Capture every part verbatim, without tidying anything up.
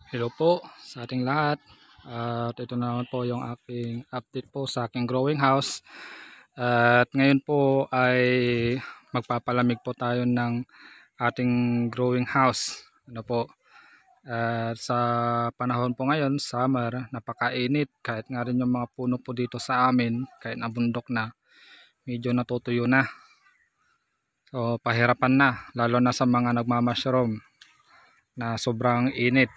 Hello po sa ating lahat. At ito na naman po yung aking update po sa aking growing house. At ngayon po ay magpapalamig po tayo ng ating growing house. Ano po? At sa panahon po ngayon, summer, napakainit. Kahit nga rin yung mga puno po dito sa amin, kahit nabundok na, medyo natutuyo na. So pahirapan na, lalo na sa mga nagmamashroom na sobrang init.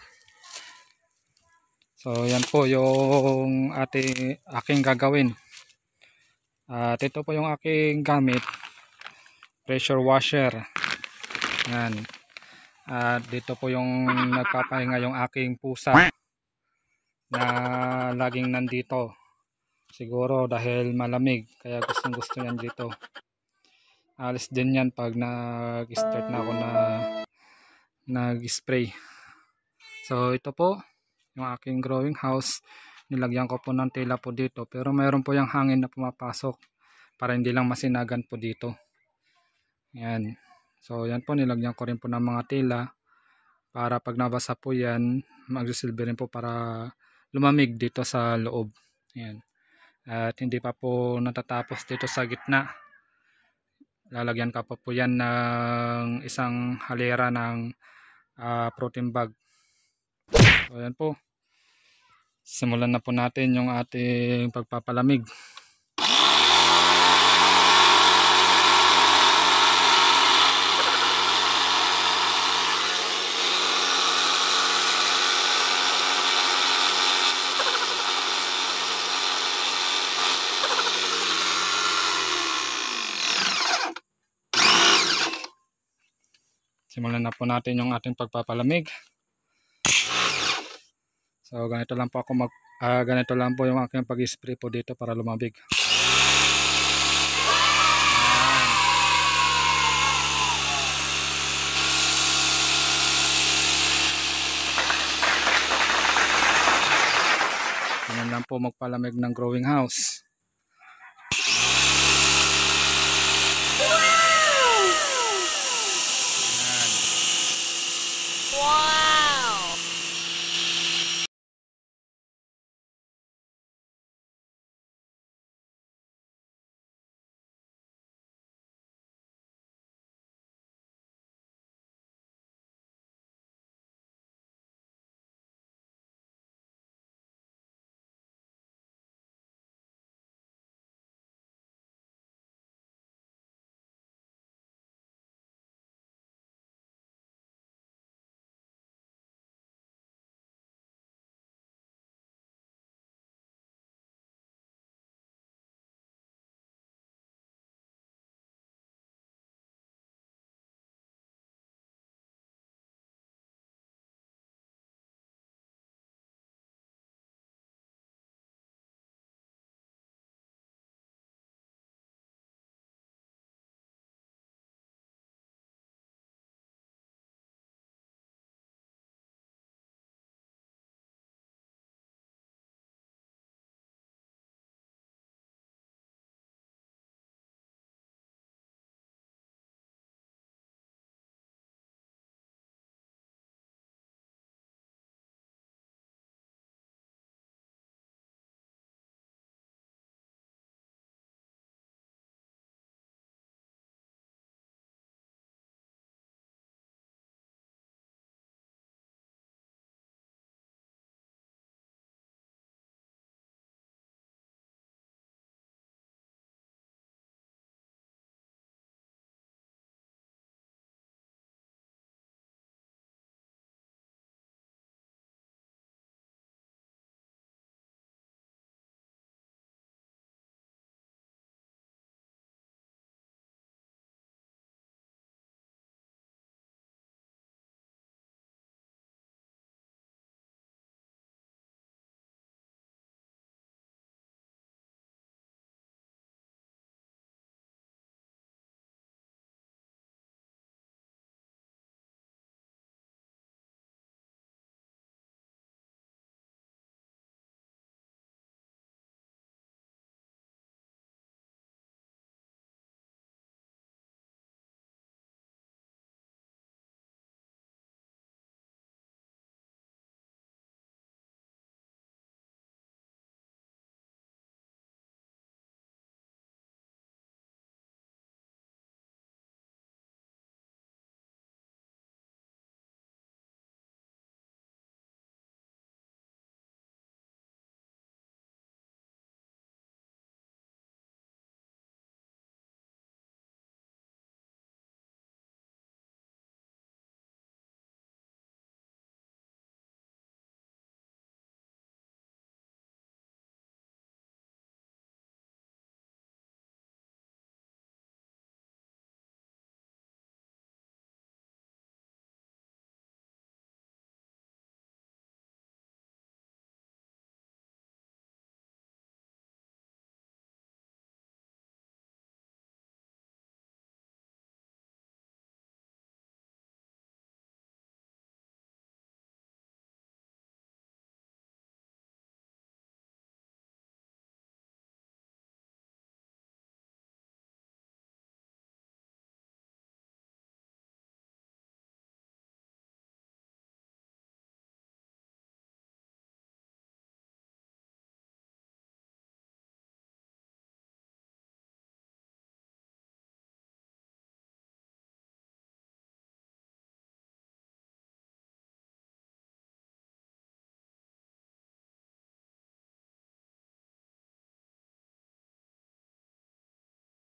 So yan po yung ate, aking gagawin. At ito po yung aking gamit, pressure washer. Yan. At dito po yung nagpapahinga yung aking pusa na laging nandito. Siguro dahil malamig kaya gustong gusto yan dito. Alis din yan pag nag-start na ako na nag-spray. So ito po yung aking growing house. Nilagyan ko po ng tela po dito, pero mayroon po yung hangin na pumapasok para hindi lang masinagan po dito. Yan. So yan po, nilagyan ko rin po ng mga tela para pag nabasa po yan, magsisilbi rin po para lumamig dito sa loob. Yan. At hindi pa po natatapos dito sa gitna. Lalagyan ka pa po yan ng isang halera ng uh, protein bag. So yan po. Simulan na po natin yung ating pagpapalamig. Simulan na po natin yung ating pagpapalamig. So ganito lang po ako mag uh, ganito lang po yung aking pag-spray po dito para lumamig. Ganyan lang po magpalamig ng growing house.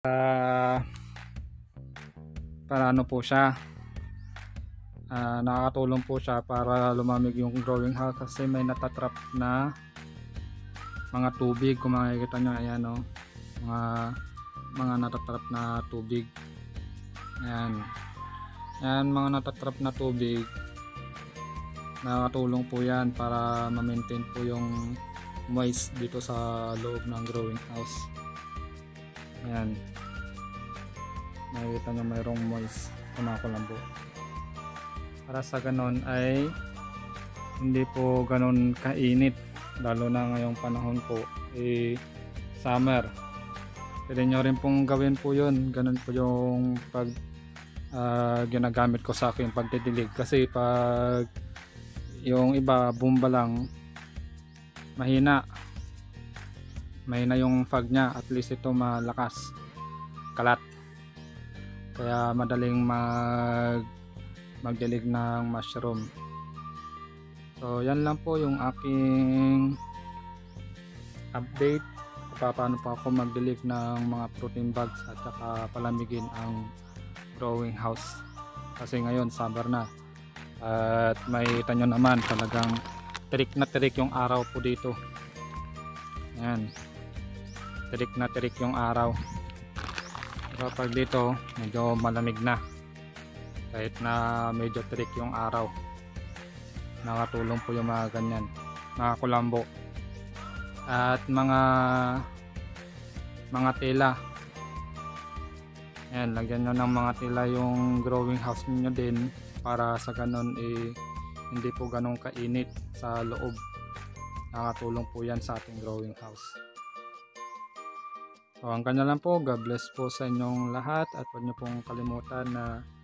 uh, para ano po siya, uh, nakakatulong po siya para lumamig yung growing house kasi may natatrap na mga tubig. Kung makikita nyo, ayan o, mga mga natatrap na tubig. Ayan, ayan mga natatrap na tubig, nakakatulong po yan para ma-maintain po yung moist dito sa loob ng growing house. Ayan, nakikita nyo mayroong moist, kumakulambo, para sa ganon ay hindi po ganon kainit, lalo na ngayong panahon po eh, summer. Pwede nyo rin pong gawin po yun, ganon po yung pag uh, ginagamit ko sa aking pagdidilig, kasi pag yung iba bomba lang, mahina mahina yung fog nya, at least ito malakas, kalat, kaya madaling mag magdilig ng mushroom. So yan lang po yung aking update kung paano pa ako magdilig ng mga protein bags at saka palamigin ang growing house, kasi ngayon summer na at may tanyo naman talagang tirik na tirik yung araw po dito. Ayan, tirik na tirik yung araw. Pero pag dito medyo malamig na, kahit na medyo tirik yung araw, nakatulong po yung mga ganyan, mga kulambo at mga mga tela. Ayan, lagyan nyo ng mga tela yung growing house niyo din, para sa ganon eh, hindi po ganong kainit sa loob. Nakatulong po yan sa ating growing house. So hanggang na lang po. God bless po sa inyong lahat, at huwag nyo pong kalimutan na